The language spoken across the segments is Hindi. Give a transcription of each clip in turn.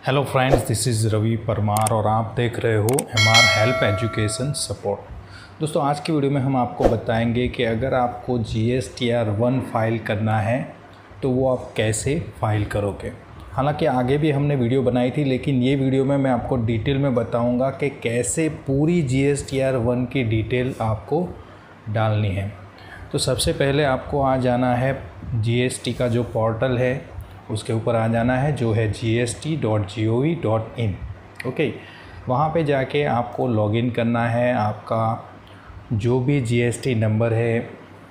Hello friends, this is Ravi Parmar और आप देख रहे हो MR हेल्प एजुकेशन सपोर्ट। दोस्तों, आज की वीडियो में हम आपको बताएंगे कि अगर आपको GSTR 1 फाइल करना है तो वो आप कैसे फाइल करोगे। हालांकि आगे भी हमने वीडियो बनाई थी, लेकिन ये वीडियो में मैं आपको डिटेल में बताऊंगा कि कैसे पूरी GSTR 1 की डिटेल आपको डालनी है। तो सबसे पहले आपको आ जाना है GST का जो पोर्टल है उसके ऊपर आ जाना है, जो है gst.gov.in। ओके, वहाँ पे जाके आपको लॉगिन करना है। आपका जो भी GST नंबर है,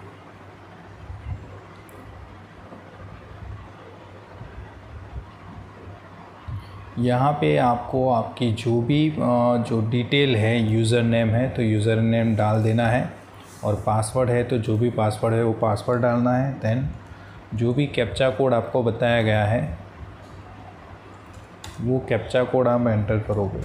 यहाँ पे आपको आपकी जो भी जो डिटेल है, यूज़र नेम है तो यूज़र नेम डाल देना है, और पासवर्ड है तो जो भी पासवर्ड है वो पासवर्ड डालना है। देन जो भी कैप्चा कोड आपको बताया गया है वो कैप्चा कोड आप एंटर करोगे।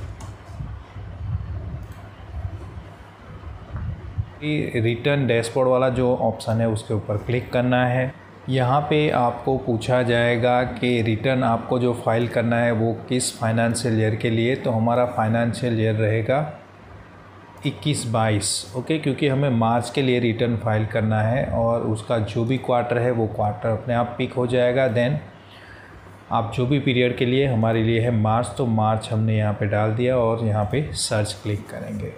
रिटर्न डैशबोर्ड वाला जो ऑप्शन है उसके ऊपर क्लिक करना है। यहाँ पे आपको पूछा जाएगा कि रिटर्न आपको जो फाइल करना है वो किस फाइनेंशियल ईयर के लिए। तो हमारा फाइनेंशियल ईयर रहेगा 21-22। ओके, क्योंकि हमें मार्च के लिए रिटर्न फाइल करना है और उसका जो भी क्वार्टर है वो क्वार्टर अपने आप पिक हो जाएगा। देन आप जो भी पीरियड के लिए, हमारे लिए है मार्च, तो मार्च हमने यहाँ पे डाल दिया और यहाँ पे सर्च क्लिक करेंगे।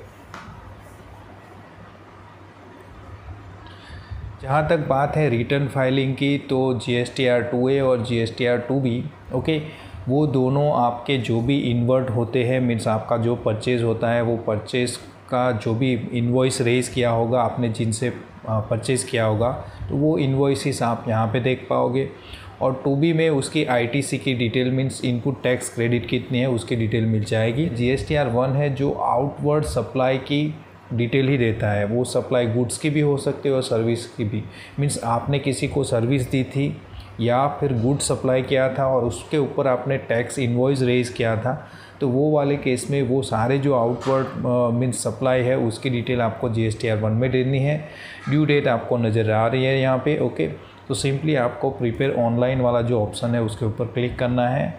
जहाँ तक बात है रिटर्न फाइलिंग की, तो GSTR 2A और GSTR 2B, ओके, वो दोनों आपके जो भी इन्वर्ट होते हैं, मीन्स आपका जो परचेज़ होता है वो परचेज़ का जो भी इनवॉइस रेज़ किया होगा आपने, जिनसे परचेज़ किया होगा, तो वो इनवॉइसेस आप यहाँ पे देख पाओगे। और 2B में उसकी ITC की detail, means input tax credit कितनी है उसकी डिटेल मिल जाएगी। GSTR 1 है जो आउटवर्ड सप्लाई की डिटेल ही देता है। वो सप्लाई गुड्स की भी हो सकती है और सर्विस की भी, मीन्स आपने किसी को सर्विस दी थी या फिर गुड सप्लाई किया था और उसके ऊपर आपने टैक्स इनवॉइस रेज किया था, तो वो वाले केस में वो सारे जो आउटवर्ड मीन्स सप्लाई है उसकी डिटेल आपको GSTR 1 में देनी है। ड्यू डेट आपको नज़र आ रही है यहाँ पे। ओके, तो सिंपली आपको प्रिपेयर ऑनलाइन वाला जो ऑप्शन है उसके ऊपर क्लिक करना है।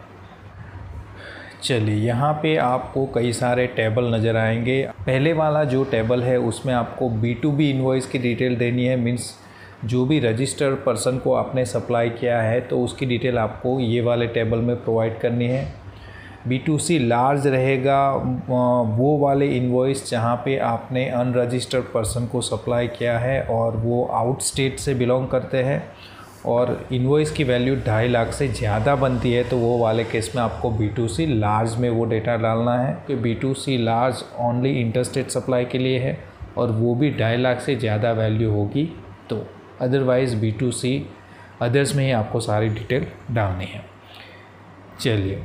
चलिए, यहाँ पे आपको कई सारे टेबल नज़र आएंगे। पहले वाला जो टेबल है उसमें आपको B2B इनवॉइस की डिटेल देनी है, मीन्स जो भी रजिस्टर्ड पर्सन को आपने सप्लाई किया है तो उसकी डिटेल आपको ये वाले टेबल में प्रोवाइड करनी है। B2C लार्ज रहेगा वो वाले इनवॉइस जहाँ पे आपने अनरजिस्टर्ड पर्सन को सप्लाई किया है और वो आउट स्टेट से बिलोंग करते हैं और इनवॉइस की वैल्यू 2.5 लाख से ज़्यादा बनती है, तो वो वाले केस में आपको B2C लार्ज में वो डेटा डालना है कि B2C large only interstate supply के लिए है और वो भी 2.5 लाख से ज़्यादा वैल्यू होगी, तो अदरवाइज़ B2C अदर्स में ही आपको सारी डिटेल डालनी है। चलिए,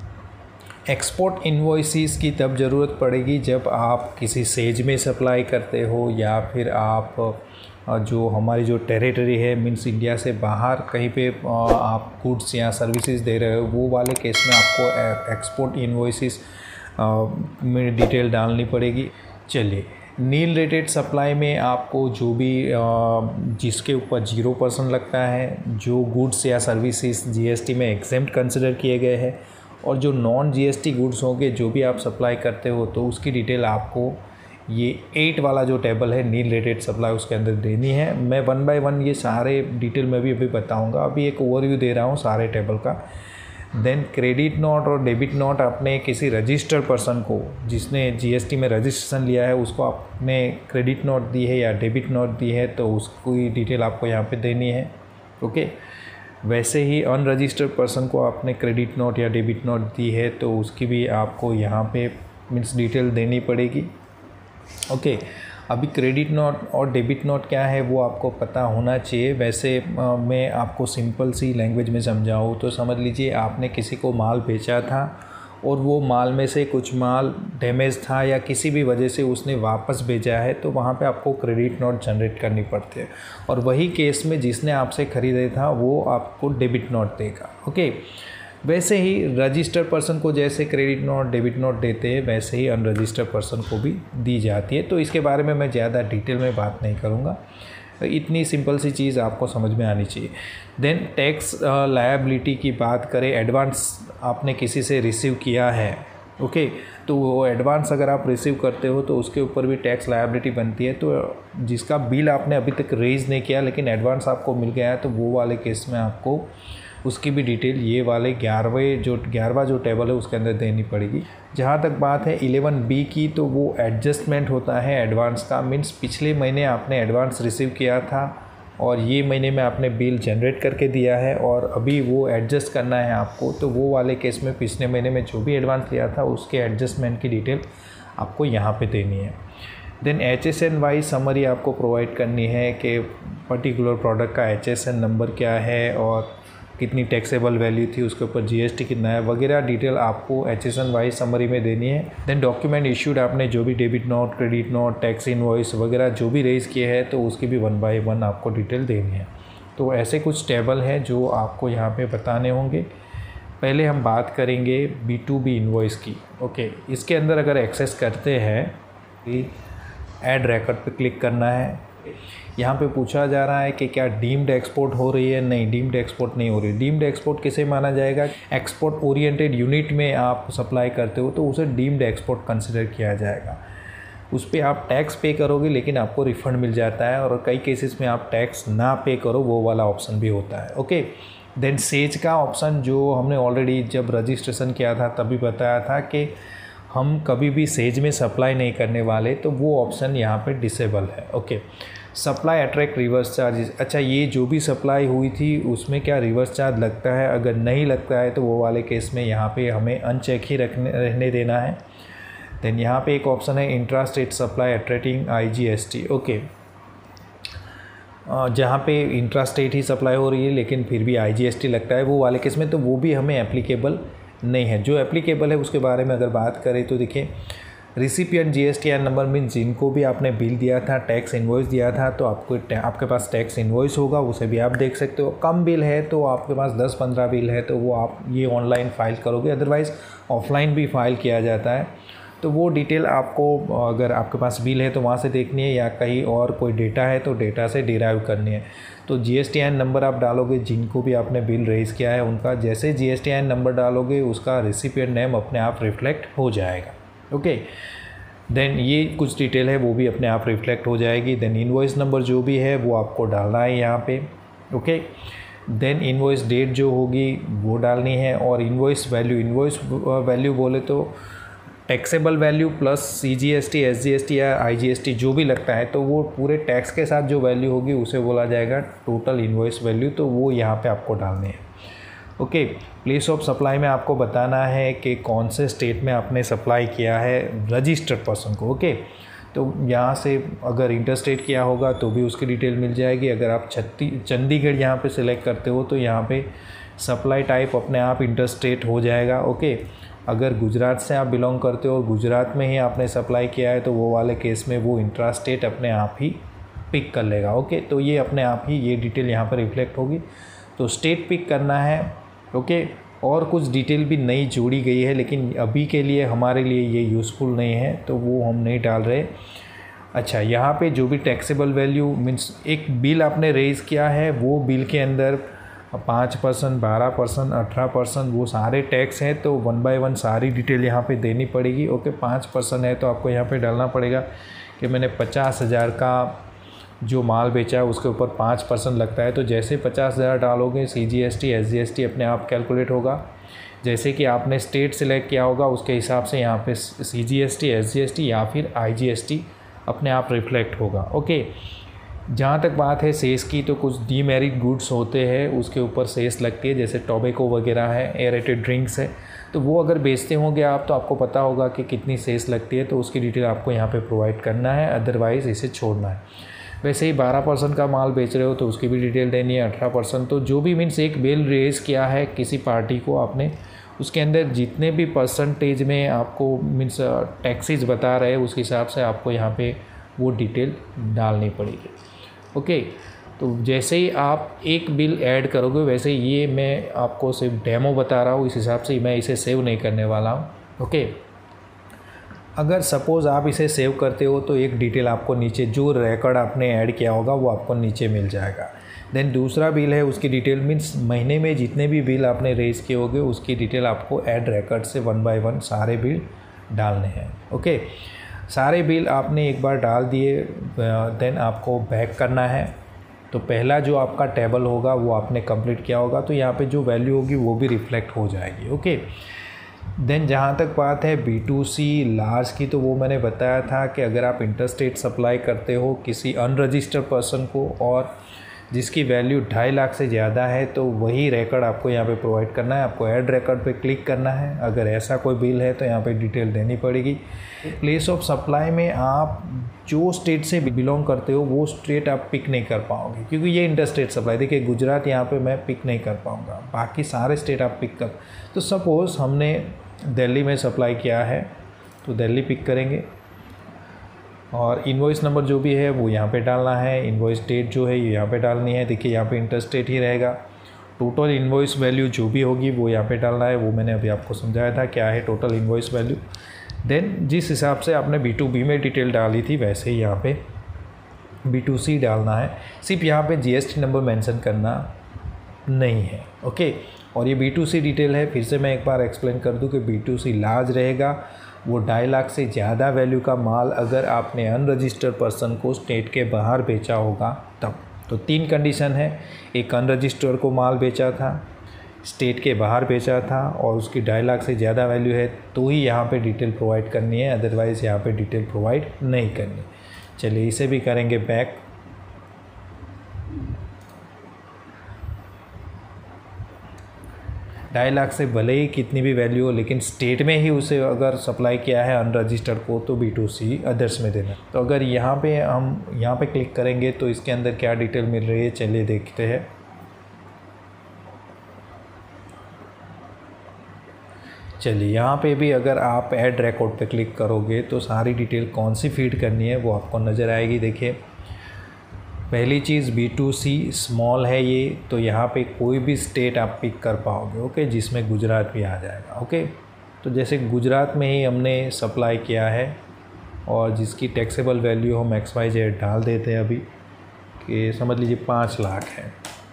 एक्सपोर्ट इनवॉइसेस की तब ज़रूरत पड़ेगी जब आप किसी सेज में सप्लाई करते हो या फिर आप जो हमारी जो टेरिटरी है, मीन्स इंडिया से बाहर कहीं पे आप गुड्स या सर्विसेज दे रहे हो, वो वाले केस में आपको एक्सपोर्ट इनवॉइसेस में डिटेल डालनी पड़ेगी। चलिए, नील रेटेड सप्लाई में आपको जो भी जिसके ऊपर 0% लगता है, जो गुड्स या सर्विसेज GST में एग्जेम्प्ट कंसिडर किए गए हैं, और जो नॉन GST गुड्स होंगे जो भी आप सप्लाई करते हो, तो उसकी डिटेल आपको ये 8 वाला जो टेबल है नील रेटेड सप्लाई उसके अंदर देनी है। मैं 1 बाय 1 ये सारे डिटेल में भी अभी बताऊंगा, अभी एक ओवरव्यू दे रहा हूँ सारे टेबल का। देन क्रेडिट नोट और डेबिट नोट आपने किसी रजिस्टर्ड पर्सन को, जिसने GST में रजिस्ट्रेशन लिया है, उसको आपने क्रेडिट नोट दी है या डेबिट नोट दी है तो उसकी डिटेल आपको यहाँ पे देनी है। ओके, वैसे ही अनरजिस्टर्ड पर्सन को आपने क्रेडिट नोट या डेबिट नोट दी है तो उसकी भी आपको यहाँ पे मीन्स डिटेल देनी पड़ेगी। ओके, अभी क्रेडिट नोट और डेबिट नोट क्या है वो आपको पता होना चाहिए। वैसे मैं आपको सिंपल सी लैंग्वेज में समझाऊँ तो समझ लीजिए आपने किसी को माल बेचा था और वो माल में से कुछ माल डैमेज था या किसी भी वजह से उसने वापस भेजा है, तो वहाँ पे आपको क्रेडिट नोट जनरेट करनी पड़ती है। और वही केस में जिसने आपसे ख़रीदे था वो आपको डेबिट नोट देगा। ओके, वैसे ही रजिस्टर्ड पर्सन को जैसे क्रेडिट नोट डेबिट नोट देते हैं, वैसे ही अनरजिस्टर्ड पर्सन को भी दी जाती है। तो इसके बारे में मैं ज़्यादा डिटेल में बात नहीं करूँगा, इतनी सिंपल सी चीज़ आपको समझ में आनी चाहिए। देन टैक्स लायबिलिटी की बात करें, एडवांस आपने किसी से रिसीव किया है, ओके, तो वो एडवांस अगर आप रिसीव करते हो तो उसके ऊपर भी टैक्स लायबिलिटी बनती है। तो जिसका बिल आपने अभी तक रेज नहीं किया लेकिन एडवांस आपको मिल गया है, तो वो वाले केस में आपको उसकी भी डिटेल ये वाले 11वां जो टेबल है उसके अंदर देनी पड़ेगी। जहाँ तक बात है 11B की, तो वो एडजस्टमेंट होता है एडवांस का। मीन्स पिछले महीने आपने एडवांस रिसीव किया था और ये महीने में आपने बिल जनरेट करके दिया है और अभी वो एडजस्ट करना है आपको, तो वो वाले केस में पिछले महीने में जो भी एडवांस लिया था उसके एडजस्टमेंट की डिटेल आपको यहाँ पे देनी है। देन HSN वाइज समरी आपको प्रोवाइड करनी है कि पर्टिकुलर प्रोडक्ट का HSN नंबर क्या है और कितनी टैक्सेबल वैल्यू थी, उसके ऊपर GST कितना है वगैरह डिटेल आपको HSN वाइज समरी में देनी है। देन डॉक्यूमेंट इश्यूड आपने जो भी debit note, credit note, tax invoice वगैरह जो भी रेज़ किए हैं तो उसकी भी 1 बाय 1 आपको डिटेल देनी है। तो ऐसे कुछ टेबल हैं जो आपको यहाँ पे बताने होंगे। पहले हम बात करेंगे B2B इनवॉइस की। ओके, इसके अंदर अगर एक्सेस करते हैं ऐड रिकॉर्ड पे क्लिक करना है। यहाँ पे पूछा जा रहा है कि क्या डीम्ड एक्सपोर्ट हो रही है। नहीं, डीम्ड एक्सपोर्ट नहीं हो रही। डीम्ड एक्सपोर्ट किसे माना जाएगा? एक्सपोर्ट ओरिएंटेड यूनिट में आप सप्लाई करते हो तो उसे डीम्ड एक्सपोर्ट कंसिडर किया जाएगा। उस पर आप टैक्स पे करोगे लेकिन आपको रिफ़ंड मिल जाता है, और कई केसेस में आप टैक्स ना पे करो वो वाला ऑप्शन भी होता है। ओके, देन सेज का ऑप्शन जो हमने ऑलरेडी जब रजिस्ट्रेशन किया था तभी बताया था कि हम कभी भी सेज में सप्लाई नहीं करने वाले, तो वो ऑप्शन यहाँ पे डिसेबल है। Okay, supply attract reverse charges. अच्छा, ये जो भी सप्लाई हुई थी उसमें क्या रिवर्स चार्ज लगता है? अगर नहीं लगता है तो वो वाले केस में यहाँ पे हमें अनचेक ही रहने देना है। देन यहाँ पे एक ऑप्शन है intra state supply attracting IGST। Okay, जहाँ पे इंट्रा स्टेट ही सप्लाई हो रही है लेकिन फिर भी IGST लगता है वो वाले केस में, तो वो भी हमें एप्लीकेबल नहीं है। जो एप्लीकेबल है उसके बारे में अगर बात करें तो देखिए, रिसिपिएंट GSTN नंबर मीन्स जिनको भी आपने बिल दिया था, टैक्स इन्वॉइस दिया था, तो आपके पास टैक्स इन्वॉइस होगा, उसे भी आप देख सकते हो। कम बिल है तो आपके पास 10-15 बिल है तो वो आप ये ऑनलाइन फ़ाइल करोगे, अदरवाइज़ ऑफलाइन भी फ़ाइल किया जाता है। तो वो डिटेल आपको अगर आपके पास बिल है तो वहाँ से देखनी है, या कहीं और कोई डेटा है तो डेटा से डिराइव करनी है। तो GSTN नंबर आप डालोगे, जिनको भी आपने बिल रेज़ किया है उनका, जैसे GSTN नंबर डालोगे उसका रिसिपिएंट नेम अपने आप रिफ्लेक्ट हो जाएगा। ओके, देन ये कुछ डिटेल है वो भी अपने आप रिफ्लेक्ट हो जाएगी। देन इनवॉइस नंबर जो भी है वो आपको डालना है यहाँ पे। ओके, देन इनवॉइस डेट जो होगी वो डालनी है, और इनवॉइस वैल्यू बोले तो taxable value plus CGST, SGST या IGST जो भी लगता है, तो वो पूरे टैक्स के साथ जो वैल्यू होगी उसे बोला जाएगा टोटल इनवॉइस वैल्यू, तो वो यहाँ पे आपको डालनी है। ओके, प्लेस ऑफ सप्लाई में आपको बताना है कि कौन से स्टेट में आपने सप्लाई किया है रजिस्टर्ड पर्सन को। ओके, तो यहाँ से अगर इंटर स्टेट किया होगा तो भी उसकी डिटेल मिल जाएगी। अगर आप चंडीगढ़ यहाँ पे सिलेक्ट करते हो तो यहाँ पे सप्लाई टाइप अपने आप इंटर स्टेट हो जाएगा। ओके, अगर गुजरात से आप बिलोंग करते हो और गुजरात में ही आपने सप्लाई किया है तो वो वाले केस में वो इंट्रा स्टेट अपने आप ही पिक कर लेगा। ओके, तो ये अपने आप ही ये डिटेल यहाँ पर रिफ्लेक्ट होगी, तो स्टेट पिक करना है। ओके, और कुछ डिटेल भी नई जोड़ी गई है लेकिन अभी के लिए हमारे लिए ये यूज़फुल नहीं है तो वो हम नहीं डाल रहे। अच्छा, यहाँ पे जो भी टैक्सेबल वैल्यू मीन्स एक बिल आपने रेज़ किया है, वो बिल के अंदर 5%, 12%, 18% वो सारे टैक्स हैं, तो 1 बाय 1 सारी डिटेल यहाँ पे देनी पड़ेगी। ओके, 5% है तो आपको यहाँ पे डालना पड़ेगा कि मैंने 50,000 का जो माल बेचा है उसके ऊपर 5% लगता है। तो जैसे 50,000 डालोगे CGST, SGST अपने आप कैलकुलेट होगा। जैसे कि आपने स्टेट सिलेक्ट किया होगा उसके हिसाब से यहाँ पे CGST, SGST या फिर IGST अपने आप रिफ्लेक्ट होगा। ओके, जहाँ तक बात है सेस की, तो कुछ डीमेरिट गुड्स होते हैं उसके ऊपर सेस लगती है, जैसे टोबैको वगैरह है, एयरेटेड ड्रिंक्स है, तो वो अगर बेचते होंगे आप तो आपको पता होगा कि कितनी सेस लगती है, तो उसकी डिटेल आपको यहाँ पे प्रोवाइड करना है, अदरवाइज़ इसे छोड़ना है। वैसे ही 12% का माल बेच रहे हो तो उसकी भी डिटेल देनी है, 18%। तो जो भी मीन्स एक बिल रेज़ किया है किसी पार्टी को आपने, उसके अंदर जितने भी परसेंटेज में आपको मीन्स टैक्सेस बता रहे हैं उस हिसाब से आपको यहाँ पे वो डिटेल डालनी पड़ेगी। ओके, तो जैसे ही आप एक बिल ऐड करोगे, वैसे ये मैं आपको सिर्फ डेमो बता रहा हूँ, इस हिसाब से मैं इसे सेव नहीं करने वाला हूँ। ओके, अगर सपोज़ आप इसे सेव करते हो तो एक डिटेल आपको नीचे जो रिकॉर्ड आपने ऐड किया होगा वो आपको नीचे मिल जाएगा। देन दूसरा बिल है उसकी डिटेल मीन्स महीने में जितने भी बिल आपने रेज किए होंगे उसकी डिटेल आपको ऐड रिकॉर्ड से 1 बाय 1 सारे बिल डालने हैं। ओके, सारे बिल आपने एक बार डाल दिए, देन आपको बैक करना है। तो पहला जो आपका टेबल होगा वो आपने कंप्लीट किया होगा, तो यहाँ पे जो वैल्यू होगी वो भी रिफ्लेक्ट हो जाएगी। ओके, देन जहाँ तक बात है B2C लार्ज की, तो वो मैंने बताया था कि अगर आप इंटरस्टेट सप्लाई करते हो किसी अनरजिस्टर्ड पर्सन को और जिसकी वैल्यू 2.5 लाख से ज़्यादा है, तो वही रिकॉर्ड आपको यहाँ पे प्रोवाइड करना है। आपको ऐड रिकॉर्ड पे क्लिक करना है। अगर ऐसा कोई बिल है तो यहाँ पे डिटेल देनी पड़ेगी। प्लेस ऑफ सप्लाई में आप जो स्टेट से बिलोंग करते हो वो स्टेट आप पिक नहीं कर पाओगे, क्योंकि ये इंटरस्टेट सप्लाई, देखिए गुजरात यहाँ पे मैं पिक नहीं कर पाऊँगा, बाकी सारे स्टेट आप पिक कर। तो सपोज़ हमने दिल्ली में सप्लाई किया है तो दिल्ली पिक करेंगे और इनवॉइस नंबर जो भी है वो यहाँ पे डालना है। इनवॉइस डेट जो है ये यहाँ पे डालनी है। देखिए यहाँ पे इंटरस्टेट ही रहेगा। टोटल इनवॉइस वैल्यू जो भी होगी वो यहाँ पे डालना है, वो मैंने अभी आपको समझाया था क्या है टोटल इनवॉइस वैल्यू। देन जिस हिसाब से आपने B2B में डिटेल डाली थी वैसे ही यहाँ पे B2C डालना है। सिर्फ यहाँ पे GST नंबर मेंशन करना नहीं है। ओके, और ये B2C डिटेल है, फिर से मैं एक बार एक्सप्लेन कर दूँ कि B2C लार्ज रहेगा, वो 2.5 लाख से ज़्यादा वैल्यू का माल अगर आपने अनरजिस्टर्ड पर्सन को स्टेट के बाहर बेचा होगा तब। तो 3 कंडीशन है, एक अनरजिस्टर्ड को माल बेचा था, स्टेट के बाहर बेचा था और उसकी 2.5 लाख से ज़्यादा वैल्यू है तो ही यहाँ पे डिटेल प्रोवाइड करनी है, अदरवाइज़ यहाँ पे डिटेल प्रोवाइड नहीं करनी। चलिए इसे भी करेंगे बैक। ढाई लाख से भले ही कितनी भी वैल्यू हो, लेकिन स्टेट में ही उसे अगर सप्लाई किया है अनरजिस्टर्ड को तो B2C अदर्स में देना। तो अगर यहाँ पे हम यहाँ पे क्लिक करेंगे तो इसके अंदर क्या डिटेल मिल रही है, चलिए देखते हैं। चलिए यहाँ पे भी अगर आप ऐड रिकॉर्ड पे क्लिक करोगे तो सारी डिटेल कौन सी फीड करनी है वो आपको नज़र आएगी। देखिए पहली चीज़ B2C स्मॉल है ये, तो यहाँ पे कोई भी स्टेट आप पिक कर पाओगे। ओके, जिसमें गुजरात भी आ जाएगा। ओके, तो जैसे गुजरात में ही हमने सप्लाई किया है और जिसकी टैक्सेबल वैल्यू हम XYZ डाल देते हैं अभी कि समझ लीजिए 5 लाख है,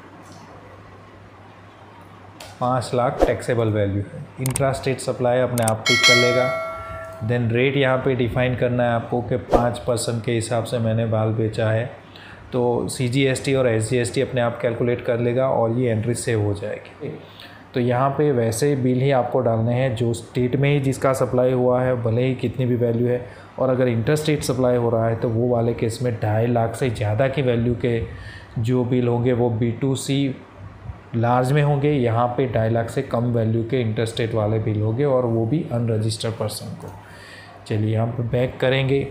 5 लाख टैक्सेबल वैल्यू है। इंट्रा स्टेट सप्लाई अपने आप पिक कर लेगा। देन रेट यहाँ पे डिफ़ाइन करना है आपको कि 5% के हिसाब से मैंने माल बेचा है, तो CGST और SGST अपने आप कैलकुलेट कर लेगा और ये एंट्री सेव हो जाएगी। तो यहाँ पे वैसे बिल ही आपको डालने हैं जो स्टेट में ही जिसका सप्लाई हुआ है, भले ही कितनी भी वैल्यू है। और अगर इंटर स्टेट सप्लाई हो रहा है तो वो वाले केस में 2.5 लाख से ज़्यादा की वैल्यू के जो बिल होंगे वो B2C लार्ज में होंगे। यहाँ पे 2.5 लाख से कम वैल्यू के इंटर स्टेट वाले बिल होंगे और वो भी अनरजिस्टर्ड पर्सन को। चलिए यहाँ पे बैक करेंगे।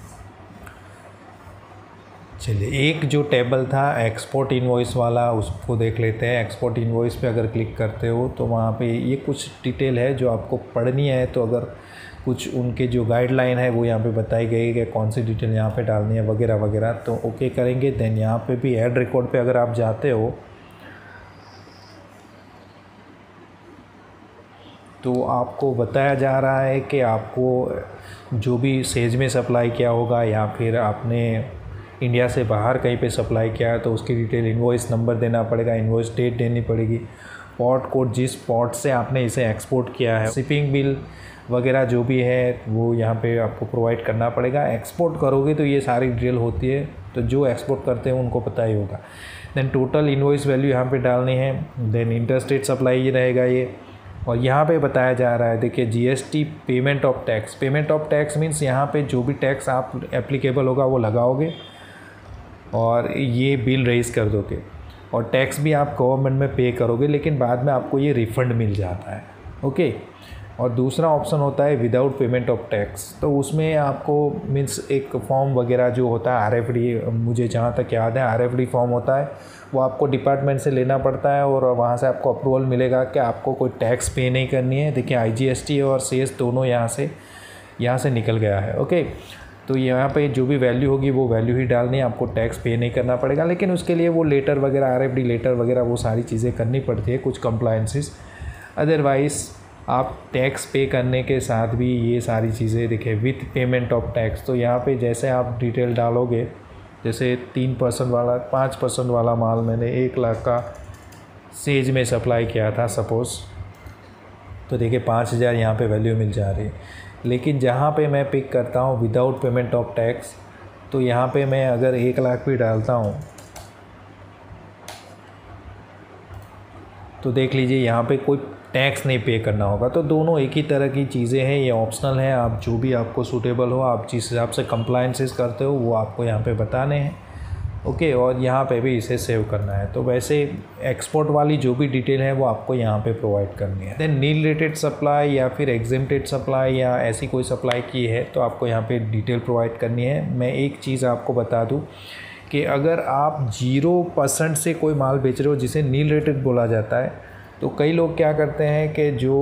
चलिए एक जो टेबल था एक्सपोर्ट इनवॉइस वाला उसको देख लेते हैं। एक्सपोर्ट इनवॉइस पे अगर क्लिक करते हो तो वहाँ पे ये कुछ डिटेल है जो आपको पढ़नी है, तो अगर कुछ उनके जो गाइडलाइन है वो यहाँ पे बताई गई है कि कौन सी डिटेल यहाँ पे डालनी है वगैरह वगैरह। तो ओके करेंगे। देन यहाँ पे भी ऐड रिकॉर्ड पे अगर आप जाते हो तो आपको बताया जा रहा है कि आपको जो भी सेज में सप्लाई किया होगा या फिर आपने इंडिया से बाहर कहीं पे सप्लाई किया है तो उसकी डिटेल, इनवॉइस नंबर देना पड़ेगा, इनवॉइस डेट देनी पड़ेगी, पोर्ट कोड जिस पोर्ट से आपने इसे एक्सपोर्ट किया है, शिपिंग बिल वगैरह जो भी है वो यहाँ पे आपको प्रोवाइड करना पड़ेगा। एक्सपोर्ट करोगे तो ये सारी डिटेल होती है, तो जो एक्सपोर्ट करते हैं उनको पता ही होगा। देन टोटल इनवॉइस वैल्यू यहाँ पे डालनी है। देन इंटरस्टेट सप्लाई रहेगा ये, और यहाँ पे बताया जा रहा है देखिए GST payment of tax. Payment of tax means यहाँ पे जो भी टैक्स आप एप्लीकेबल होगा वो लगाओगे और ये बिल रेज कर दोगे, और टैक्स भी आप गवर्नमेंट में पे करोगे, लेकिन बाद में आपको ये रिफ़ंड मिल जाता है। ओके, और दूसरा ऑप्शन होता है विदाउट पेमेंट ऑफ टैक्स। तो उसमें आपको मीन्स एक फॉर्म वगैरह जो होता है RFD, मुझे जहाँ तक याद है RFD फॉर्म होता है, वो आपको डिपार्टमेंट से लेना पड़ता है और वहाँ से आपको अप्रूवल मिलेगा कि आपको कोई टैक्स पे नहीं करनी है। देखिए IGST और सेस दोनों यहाँ से निकल गया है। ओके, तो यहाँ पे जो भी वैल्यू होगी वो वैल्यू ही डालनी है, आपको टैक्स पे नहीं करना पड़ेगा, लेकिन उसके लिए वो लेटर वगैरह RFD लेटर वगैरह वो सारी चीज़ें करनी पड़ती है, कुछ कंप्लायंसेस। अदरवाइज़ आप टैक्स पे करने के साथ भी ये सारी चीज़ें देखिए विथ पेमेंट ऑफ टैक्स। तो यहाँ पे जैसे आप डिटेल डालोगे जैसे 3% वाला 5% वाला माल मैंने 1 लाख का सेज में सप्लाई किया था सपोज़, तो देखिए 5,000 यहाँ पे वैल्यू मिल जा रही है। लेकिन जहाँ पे मैं पिक करता हूँ विदाउट पेमेंट ऑफ टैक्स, तो यहाँ पे मैं अगर 1 लाख भी डालता हूँ तो देख लीजिए यहाँ पे कोई टैक्स नहीं पे करना होगा। तो दोनों एक ही तरह की चीज़ें हैं, ये ऑप्शनल है, आप जो भी आपको सूटेबल हो, आप जिस हिसाब से कंप्लायंसेस करते हो वो आपको यहाँ पे बताने हैं। ओके, और यहाँ पे भी इसे सेव करना है। तो वैसे एक्सपोर्ट वाली जो भी डिटेल है वो आपको यहाँ पे प्रोवाइड करनी है। देन नील रेटेड सप्लाई या फिर एग्जेम्प्टेड सप्लाई या ऐसी कोई सप्लाई की है तो आपको यहाँ पे डिटेल प्रोवाइड करनी है। मैं एक चीज़ आपको बता दूँ कि अगर आप 0% से कोई माल बेच रहे हो जिसे नील रेटेड बोला जाता है, तो कई लोग क्या करते हैं कि जो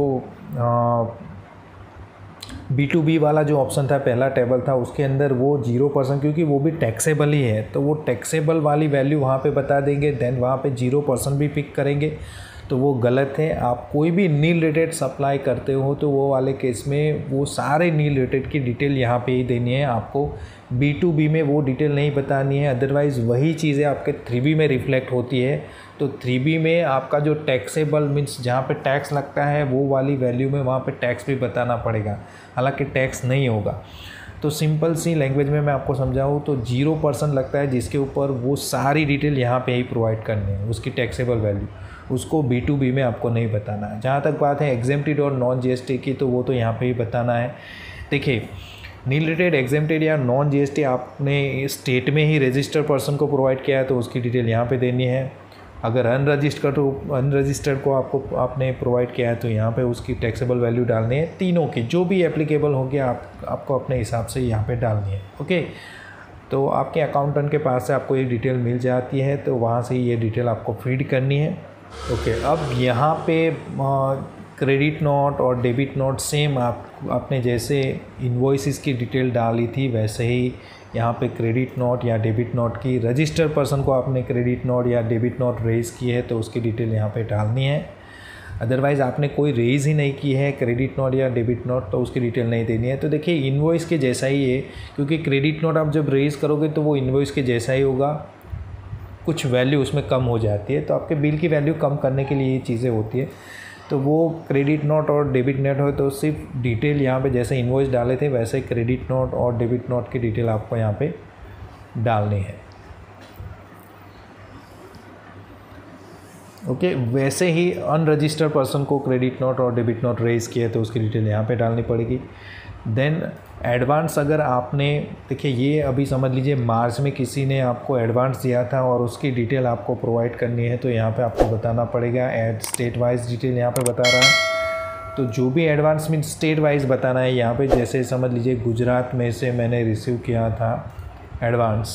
B2B वाला जो ऑप्शन था, पहला टेबल था, उसके अंदर वो 0%, क्योंकि वो भी टैक्सेबल ही है तो वो टैक्सेबल वाली वैल्यू वहाँ पे बता देंगे, देन वहाँ पे 0% भी पिक करेंगे, तो वो गलत है। आप कोई भी नील रेटेड सप्लाई करते हो तो वो वाले केस में वो सारे नील रेटेड की डिटेल यहाँ पे ही देनी है, आपको B2B में वो डिटेल नहीं बतानी है। अदरवाइज़ वही चीज़ें आपके 3B में रिफ्लेक्ट होती है। तो 3B में आपका जो टैक्सेबल मीन्स जहाँ पे टैक्स लगता है वो वाली वैल्यू में वहाँ पे टैक्स भी बताना पड़ेगा, हालांकि टैक्स नहीं होगा। तो सिंपल सी लैंग्वेज में मैं आपको समझाऊँ तो 0% लगता है जिसके ऊपर वो सारी डिटेल यहाँ पे ही प्रोवाइड करनी है, उसकी टैक्सेबल वैल्यू, उसको B2B में आपको नहीं बताना है। जहाँ तक बात है एग्जेम्प्टेड और नॉन GST की, तो वो तो यहाँ पे ही बताना है। देखिए नील रेटेड, एग्जेम्प्टेड या नॉन GST आपने स्टेट में ही रजिस्टर्ड पर्सन को प्रोवाइड किया है तो उसकी डिटेल यहाँ पे देनी है। अगर अनरजिस्टर्ड को आपने प्रोवाइड किया है तो यहाँ पे उसकी टैक्सेबल वैल्यू डालनी है। तीनों की जो भी एप्लीकेबल होगी आपको अपने हिसाब से यहाँ पे डालनी है। ओके, तो आपके अकाउंटेंट के पास से आपको ये डिटेल मिल जाती है, तो वहाँ से ये डिटेल आपको फीड करनी है। ओके, अब यहाँ पे क्रेडिट नोट और डेबिट नोट सेम आपने जैसे इन्वॉइसेस की डिटेल डाली थी वैसे ही यहाँ पे क्रेडिट नोट या डेबिट नोट की, रजिस्टर्ड पर्सन को आपने क्रेडिट नोट या डेबिट नोट रेज़ की है तो उसकी डिटेल यहाँ पे डालनी है। अदरवाइज़ आपने कोई रेज़ ही नहीं की है क्रेडिट नोट या डेबिट नोट तो उसकी डिटेल नहीं देनी है। तो देखिए इन्वॉइस के जैसा ही है, क्योंकि क्रेडिट नोट आप जब रेज़ करोगे तो वो इन्वॉइस के जैसा ही होगा, कुछ वैल्यू उसमें कम हो जाती है, तो आपके बिल की वैल्यू कम करने के लिए ये चीज़ें होती है। तो वो क्रेडिट नोट और डेबिट नोट हो तो सिर्फ डिटेल यहाँ पे जैसे इन्वॉइस डाले थे वैसे ही क्रेडिट नोट और डेबिट नोट की डिटेल आपको यहाँ पे डालनी है। ओके, वैसे ही अनरजिस्टर्ड पर्सन को क्रेडिट नोट और डेबिट नोट रेज़ किए तो उसकी डिटेल यहाँ पे डालनी पड़ेगी। देन एडवांस, अगर आपने देखिए ये अभी समझ लीजिए मार्च में किसी ने आपको एडवांस दिया था और उसकी डिटेल आपको प्रोवाइड करनी है, तो यहाँ पे आपको बताना पड़ेगा। एड स्टेट वाइज डिटेल यहाँ पे बता रहा है, तो जो भी एडवांस मीन स्टेट वाइज बताना है यहाँ पे। जैसे समझ लीजिए गुजरात में से मैंने रिसीव किया था एडवांस,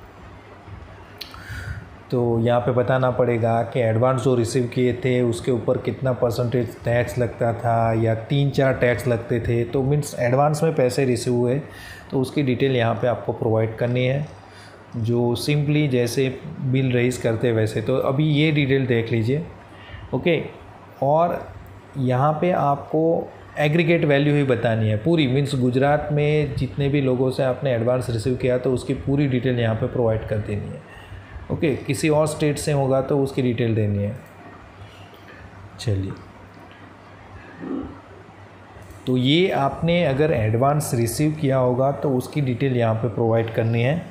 तो यहाँ पे बताना पड़ेगा कि एडवांस जो रिसीव किए थे उसके ऊपर कितना परसेंटेज टैक्स लगता था या 3-4 टैक्स लगते थे। तो मीन्स एडवांस में पैसे रिसीव हुए तो उसकी डिटेल यहाँ पे आपको प्रोवाइड करनी है, जो सिंपली जैसे बिल रेज करते वैसे। तो अभी ये डिटेल देख लीजिए। ओके, और यहाँ पे आपको एग्रीगेट वैल्यू ही बतानी है पूरी, मीन्स गुजरात में जितने भी लोगों से आपने एडवांस रिसीव किया तो उसकी पूरी डिटेल यहाँ पे प्रोवाइड कर देनी है। ओके, किसी और स्टेट से होगा तो उसकी डिटेल देनी है। चलिए, तो ये आपने अगर एडवांस रिसीव किया होगा तो उसकी डिटेल यहाँ पे प्रोवाइड करनी है।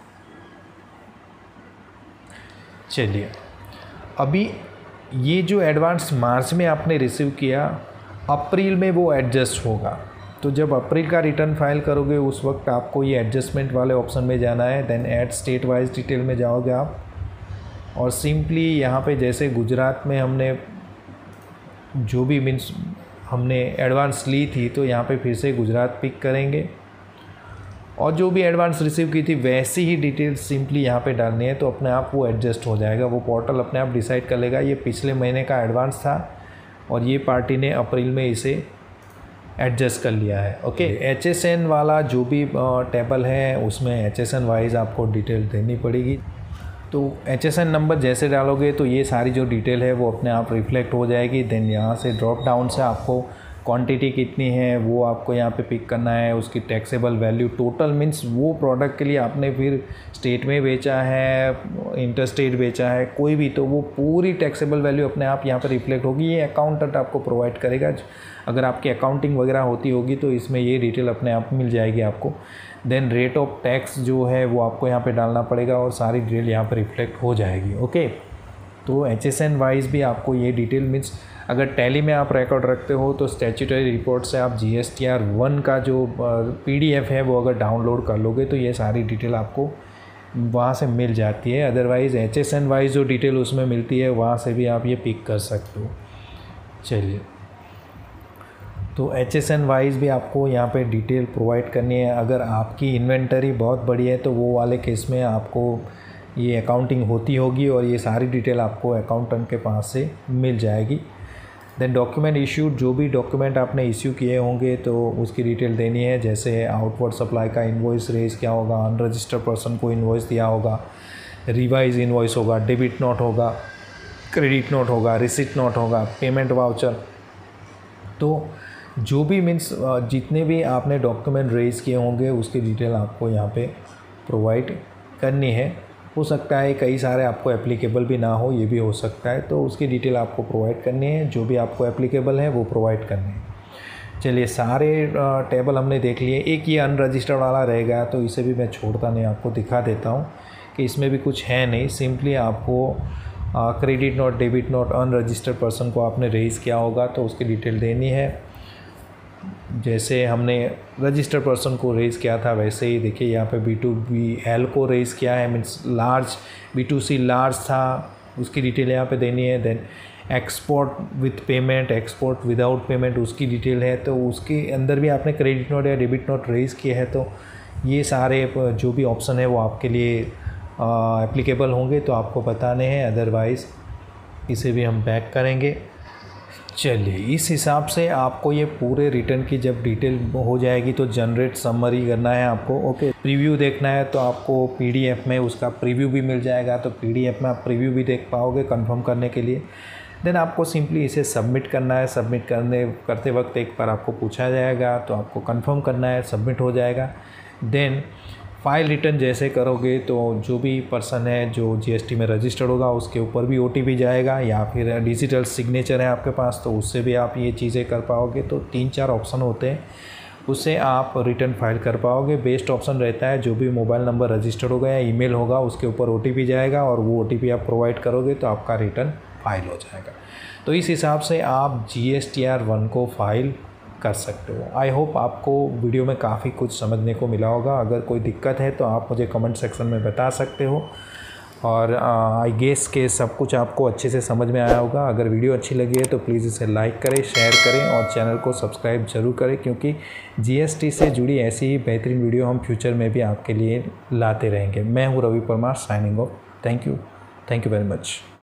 चलिए, अभी ये जो एडवांस मार्च में आपने रिसीव किया, अप्रैल में वो एडजस्ट होगा। तो जब अप्रैल का रिटर्न फाइल करोगे उस वक्त आपको ये एडजस्टमेंट वाले ऑप्शन में जाना है। Then add state wise detail में जाओगे आप, और सिंपली यहाँ पे जैसे गुजरात में हमने जो भी मीन्स हमने एडवांस ली थी तो यहाँ पे फिर से गुजरात पिक करेंगे, और जो भी एडवांस रिसीव की थी वैसी ही डिटेल सिंपली यहाँ पे डालनी है। तो अपने आप वो एडजस्ट हो जाएगा, वो पोर्टल अपने आप डिसाइड कर लेगा ये पिछले महीने का एडवांस था और ये पार्टी ने अप्रैल में इसे एडजस्ट कर लिया है। ओके, HSN वाला जो भी टेबल है उसमें HSN वाइज आपको डिटेल देनी पड़ेगी। तो HSN नंबर जैसे डालोगे तो ये सारी जो डिटेल है वो अपने आप रिफ्लेक्ट हो जाएगी। देन यहाँ से ड्रॉप डाउन से आपको क्वांटिटी कितनी है वो आपको यहाँ पे पिक करना है, उसकी टैक्सेबल वैल्यू टोटल मीन्स वो प्रोडक्ट के लिए आपने फिर स्टेट में बेचा है, इंटर स्टेट बेचा है, कोई भी, तो वो पूरी टैक्सेबल वैल्यू अपने आप यहाँ पर रिफ्लेक्ट होगी। ये अकाउंटेंट आपको प्रोवाइड करेगा। अगर आपकी अकाउंटिंग वगैरह होती होगी तो इसमें ये डिटेल अपने आप मिल जाएगी आपको। देन रेट ऑफ टैक्स जो है वो आपको यहाँ पे डालना पड़ेगा और सारी डिटेल यहाँ पर रिफ्लेक्ट हो जाएगी। ओके, तो HSN वाइज भी आपको ये डिटेल मीन्स अगर टैली में आप रिकॉर्ड रखते हो तो स्टैट्यूटरी रिपोर्ट से आप GSTR 1 का जो PDF है वो अगर डाउनलोड कर लोगे तो ये सारी डिटेल आपको वहाँ से मिल जाती है। अदरवाइज़ HSN वाइज जो डिटेल उसमें मिलती है वहाँ से भी आप ये पिक कर सकते हो। चलिए, तो HSN वाइज भी आपको यहाँ पे डिटेल प्रोवाइड करनी है। अगर आपकी इन्वेंटरी बहुत बड़ी है तो वो वाले केस में आपको ये अकाउंटिंग होती होगी और ये सारी डिटेल आपको अकाउंटेंट के पास से मिल जाएगी। देन डॉक्यूमेंट इश्यूड, जो भी डॉक्यूमेंट आपने इश्यू किए होंगे तो उसकी डिटेल देनी है। जैसे आउटवर्ड सप्लाई का इन्वॉइस रेज क्या होगा, अनरजिस्टर्ड पर्सन को इन्वॉइस दिया होगा, रिवाइज इन्वॉइस होगा, डेबिट नोट होगा, क्रेडिट नोट होगा, रिसिट नोट होगा, पेमेंट वाउचर। तो जो भी मीन्स जितने भी आपने डॉक्यूमेंट रेज किए होंगे उसकी डिटेल आपको यहाँ पे प्रोवाइड करनी है। हो सकता है कई सारे आपको एप्लीकेबल भी ना हो, ये भी हो सकता है, तो उसकी डिटेल आपको प्रोवाइड करनी है। जो भी आपको एप्लीकेबल है वो प्रोवाइड करनी है। चलिए, सारे टेबल हमने देख लिए। एक ये अनरजिस्टर्ड वाला रह गया तो इसे भी मैं छोड़ता नहीं, आपको दिखा देता हूँ कि इसमें भी कुछ है नहीं। सिंपली आपको credit note, debit note, unregistered person को आपने रेज किया होगा तो उसकी डिटेल देनी है। जैसे हमने रजिस्टर्ड पर्सन को रेज़ किया था वैसे ही देखिए यहाँ पे B2BL को रेज़ किया है, मीन्स लार्ज B2C लार्ज था, उसकी डिटेल यहाँ पे देनी है। Then export with payment, export without payment, उसकी डिटेल है, तो उसके अंदर भी आपने क्रेडिट नोट या डेबिट नोट रेज़ किए हैं तो ये सारे जो भी ऑप्शन है वो आपके लिए एप्लीकेबल होंगे तो आपको बताने हैं। अदरवाइज़ इसे भी हम बैक करेंगे। चलिए, इस हिसाब से आपको ये पूरे रिटर्न की जब डिटेल हो जाएगी तो जनरेट समरी करना है आपको। ओके, प्रीव्यू देखना है तो आपको PDF में उसका प्रीव्यू भी मिल जाएगा, तो PDF में आप प्रीव्यू भी देख पाओगे कंफर्म करने के लिए। देन आपको सिंपली इसे सबमिट करना है। सबमिट करते वक्त एक बार आपको पूछा जाएगा तो आपको कंफर्म करना है, सबमिट हो जाएगा। देन फाइल रिटर्न जैसे करोगे तो जो भी पर्सन है जो GST में रजिस्टर्ड होगा उसके ऊपर भी OTP जाएगा, या फिर डिजिटल सिग्नेचर है आपके पास तो उससे भी आप ये चीज़ें कर पाओगे। तो 3-4 ऑप्शन होते हैं, उससे आप रिटर्न फाइल कर पाओगे। बेस्ट ऑप्शन रहता है जो भी मोबाइल नंबर रजिस्टर्ड होगा या ईमेल होगा उसके ऊपर OTP जाएगा और वो OTP आप प्रोवाइड करोगे तो आपका रिटर्न फाइल हो जाएगा। तो इस हिसाब से आप GSTR 1 को फाइल कर सकते हो। आई होप आपको वीडियो में काफ़ी कुछ समझने को मिला होगा। अगर कोई दिक्कत है तो आप मुझे कमेंट सेक्शन में बता सकते हो। और आई गेस के सब कुछ आपको अच्छे से समझ में आया होगा। अगर वीडियो अच्छी लगी है तो प्लीज़ इसे लाइक करें, शेयर करें और चैनल को सब्सक्राइब ज़रूर करें, क्योंकि GST से जुड़ी ऐसी ही बेहतरीन वीडियो हम फ्यूचर में भी आपके लिए लाते रहेंगे। मैं हूँ Ravi Parmar, signing off. Thank you very much.